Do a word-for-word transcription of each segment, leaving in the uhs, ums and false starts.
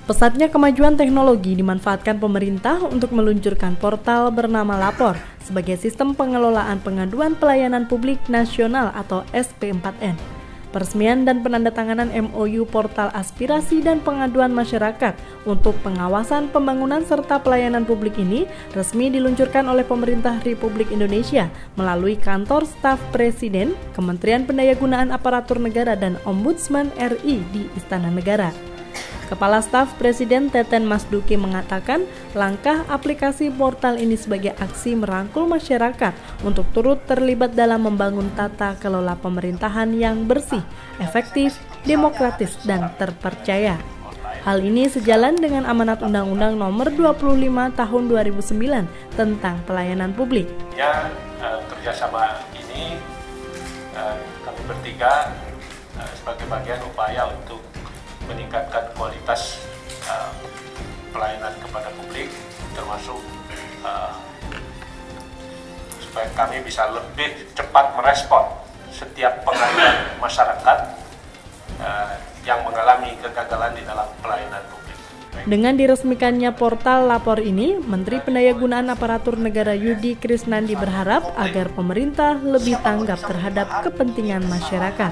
Pesatnya kemajuan teknologi dimanfaatkan pemerintah untuk meluncurkan portal bernama Lapor sebagai sistem pengelolaan pengaduan pelayanan publik nasional atau S P empat N. Peresmian dan penandatanganan M O U Portal Aspirasi dan Pengaduan Masyarakat untuk pengawasan pembangunan serta pelayanan publik ini resmi diluncurkan oleh pemerintah Republik Indonesia melalui Kantor Staf Presiden, Kementerian Pendayagunaan Aparatur Negara dan Ombudsman R I di Istana Negara. Kepala Staf Presiden Teten Mas Duki mengatakan langkah aplikasi portal ini sebagai aksi merangkul masyarakat untuk turut terlibat dalam membangun tata kelola pemerintahan yang bersih, efektif, demokratis, dan terpercaya. Hal ini sejalan dengan amanat Undang-Undang Nomor dua puluh lima Tahun dua ribu sembilan tentang pelayanan publik. Ya, eh, kerjasama ini eh, kami bertiga eh, sebagai bagian upaya untuk meningkatkan kualitas uh, pelayanan kepada publik, termasuk uh, supaya kami bisa lebih cepat merespon setiap pengaduan masyarakat uh, yang mengalami kegagalan di dalam pelayanan publik. Dengan diresmikannya portal Lapor ini, Menteri Pendayagunaan Aparatur Negara Yudi Krisnandi berharap agar pemerintah lebih tanggap terhadap kepentingan masyarakat.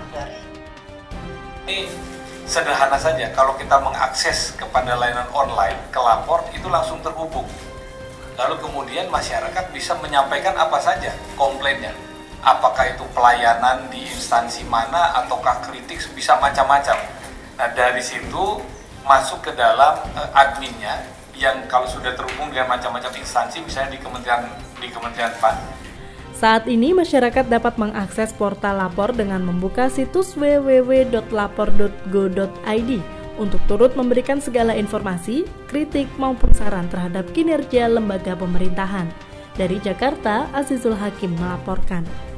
Ini sederhana saja, kalau kita mengakses kepada layanan online ke Lapor itu langsung terhubung. Lalu kemudian masyarakat bisa menyampaikan apa saja komplainnya. Apakah itu pelayanan di instansi mana ataukah kritik, bisa macam-macam. Nah, dari situ masuk ke dalam uh, adminnya yang kalau sudah terhubung dengan macam-macam instansi, misalnya di Kementerian di Kementerian P A N. Saat ini masyarakat dapat mengakses portal Lapor dengan membuka situs w w w dot lapor dot go dot i d untuk turut memberikan segala informasi, kritik maupun saran terhadap kinerja lembaga pemerintahan. Dari Jakarta, Azizul Hakim melaporkan.